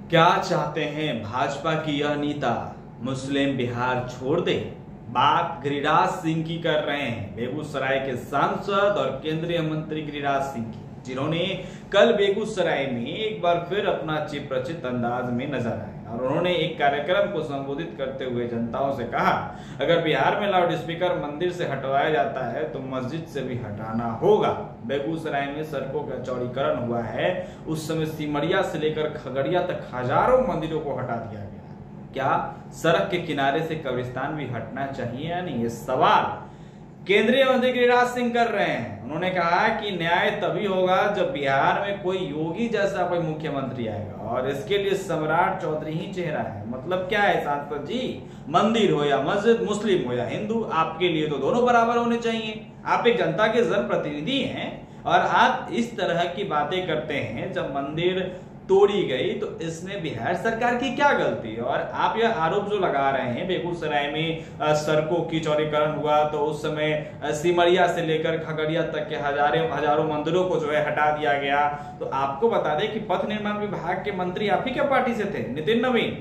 क्या चाहते हैं भाजपा की यह नेता? मुस्लिम बिहार छोड़ दे। बात गिरिराज सिंह की कर रहे हैं, बेगूसराय के सांसद और केंद्रीय मंत्री गिरिराज सिंह की, जिन्होंने कल बेगूसराय में एक बार फिर अपना चिप्रचित अंदाज में नजर आए और उन्होंने एक कार्यक्रम को संबोधित करते हुए जनताओं से कहा, अगर बिहार में लाउड स्पीकर मंदिर से हटवाया जाता है तो मस्जिद से भी हटाना होगा। बेगूसराय में सड़कों का चौड़ीकरण हुआ है, उस समय सिमरिया से लेकर खगड़िया तक हजारों मंदिरों को हटा दिया गया। क्या सड़क के किनारे से कब्रिस्तान भी हटना चाहिए या नहीं, ये सवाल केंद्रीय मंत्री गिरिराज सिंह कर रहे हैं। उन्होंने कहा कि न्याय तभी होगा जब बिहार में कोई योगी जैसा कोई मुख्यमंत्री आएगा और इसके लिए सम्राट चौधरी ही चेहरा है। मतलब क्या है सांसद जी, मंदिर हो या मस्जिद, मुस्लिम हो या हिंदू, आपके लिए तो दोनों बराबर होने चाहिए। आप एक जनता के जनप्रतिनिधि हैं और आप इस तरह की बातें करते हैं। जब मंदिर तोड़ी गई तो इसमें बिहार सरकार की क्या गलती है? और आप यह आरोप जो लगा रहे हैं, बेगूसराय में सड़कों की चौड़ीकरण हुआ तो उस समय सिमरिया से लेकर खगड़िया तक के हजारों मंदिरों को जो है हटा दिया गया। तो आपको बता दें कि पथ निर्माण विभाग के मंत्री आप ही के पार्टी से थे, नितिन नवीन,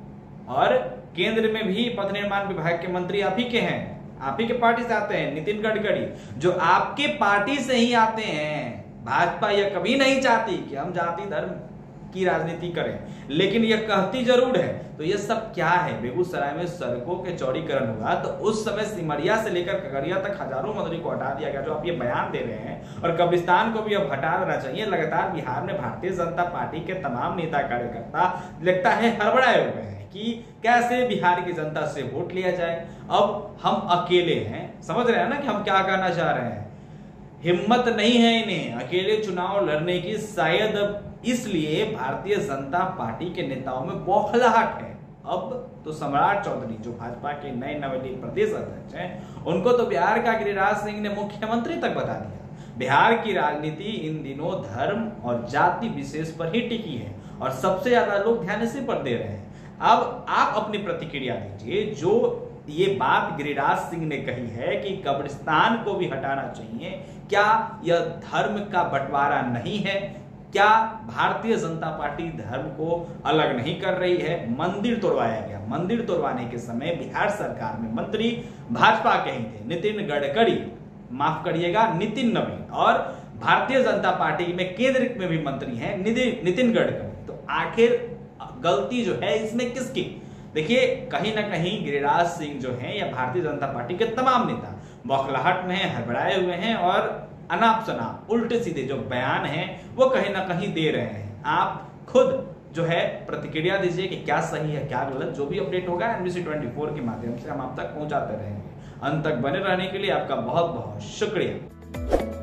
और केंद्र में भी पथ निर्माण विभाग के मंत्री आप ही के हैं, आप ही के पार्टी से आते हैं, नितिन गडकरी, जो आपके पार्टी से ही आते हैं। भाजपा यह कभी नहीं चाहती कि हम जाति धर्म की राजनीति करें, लेकिन यह कहती जरूर है। तो यह सब क्या है? बेगूसराय में सड़कों के चौड़ीकरण हुआ तो उस समय सिमरिया से लेकर खगड़िया तक हजारों मंदिरों को हटा दिया गया, जो आप ये बयान दे रहे हैं, और कब्रिस्तान को भी अब हटा देना चाहिए। लगातार बिहार में भारतीय जनता पार्टी के तमाम नेता कार्यकर्ता लगता है हड़बड़ाए हुए हैं कि कैसे बिहार की जनता से वोट लिया जाए। अब हम अकेले हैं, समझ रहे हैं ना कि हम क्या कहना चाह रहे हैं। हिम्मत नहीं है इन्हें अकेले चुनाव लड़ने की, शायद इसलिए भारतीय जनता पार्टी के नेताओं में बौखलाहट है। अब तो सम्राट चौधरी, जो भाजपा के नए नवनिर्वाचित प्रदेश अध्यक्ष हैं, उनको तो बिहार का गिरिराज सिंह ने मुख्यमंत्री तक बता दिया। बिहार की राजनीति इन दिनों धर्म और जाति विशेष पर ही टिकी है और सबसे ज्यादा लोग ध्यान इसी पर दे रहे हैं। अब आप अपनी प्रतिक्रिया दीजिए। जो ये बात गिरिराज सिंह ने कही है कि कब्रिस्तान को भी हटाना चाहिए, क्या यह धर्म का बंटवारा नहीं है? क्या भारतीय जनता पार्टी धर्म को अलग नहीं कर रही है? मंदिर तोड़वाया गया, मंदिर तोड़वाने के समय बिहार सरकार में मंत्री भाजपा के ही थे, नितिन गडकरी, माफ करिएगा नितिन नवीन, और भारतीय जनता पार्टी में केंद्र में भी मंत्री हैं नितिन गडकरी। तो आखिर गलती जो है इसमें किसकी? देखिए, कहीं ना कहीं गिरिराज सिंह जो हैं या भारतीय जनता पार्टी के तमाम नेता बौखलाहट में हैं, हड़बड़ाए हुए हैं और अनाप शनाप उल्टे सीधे जो बयान हैं वो कहीं ना कहीं दे रहे हैं। आप खुद जो है प्रतिक्रिया दीजिए कि क्या सही है क्या गलत। जो भी अपडेट होगा NBC 24 के माध्यम से हम आप तक पहुंचाते रहेंगे। अंत तक बने रहने के लिए आपका बहुत बहुत शुक्रिया।